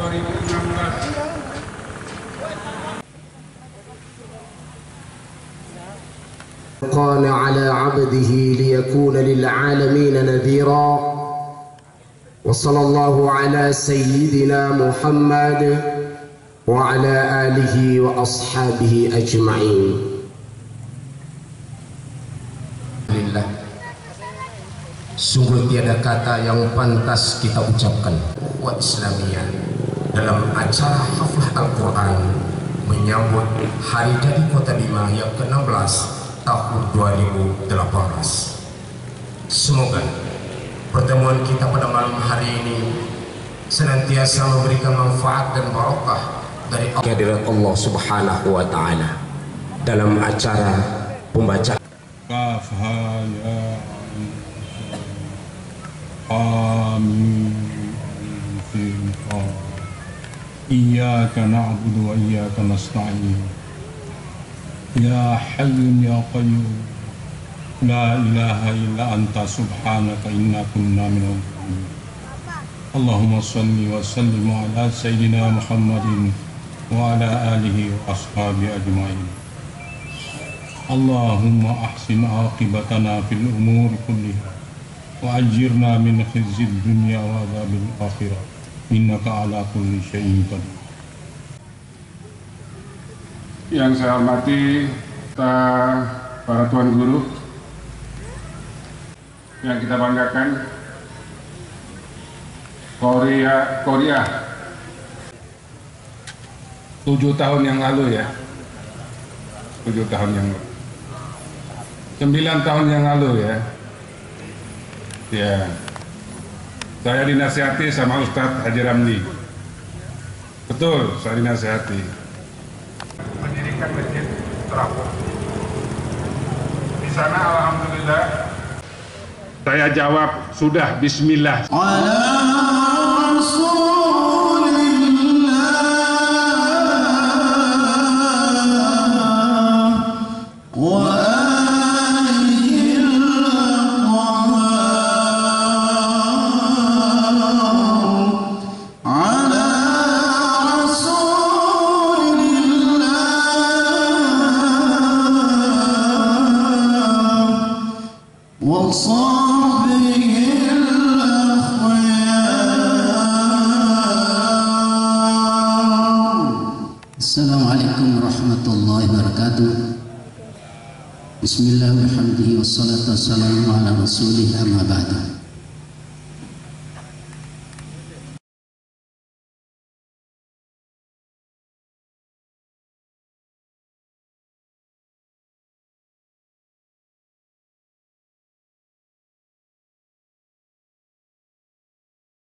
2016. قال على عبده ليكون للعالمين نذيرا وصلى الله على سيدنا محمد وعلى آله وأصحابه أجمعين. Alhamdulillah, sungguh tiada kata yang pantas kita ucapkan wa Islamiyah dalam acara haflah Al-Quran menyambut Hari Jadi Kota Bima yang ke-16 tahun 2018. Semoga pertemuan kita pada malam hari ini senantiasa memberikan manfaat dan barokah dari kehadirat Allah Subhanahu wa taala dalam acara pembacaan Kafha ya Amin. Iyyaka na'budu wa iyyaka nasta'in. Ya Hayyun ya Qayyum, la ilaha illa anta subhanaka inna kunna minal zalimin. Allahumma salli wa sallim ala sayyidina Muhammadin wa ala alihi wa ashabihi ajma'in. Allahumma ahsin aqibatana fil umur kulliha wa ajirna min khizyid dunya wa adzabil akhirah innaka ala kulli syai'in qadir. Yang saya hormati para tuan guru yang kita banggakan, Korea 7 tahun yang lalu ya, 7 tahun yang lalu, 9 tahun yang lalu ya, saya dinasihati sama Ustadz Haji Ramli. Betul, saya dinasihati mendirikan masjid terapung. Di sana alhamdulillah saya jawab sudah bismillah. Assalamualaikum warahmatullahi wabarakatuh. Bismillahirrahmanirrahim. Wassalatu wassalamu ala rasulillah amma ba'du.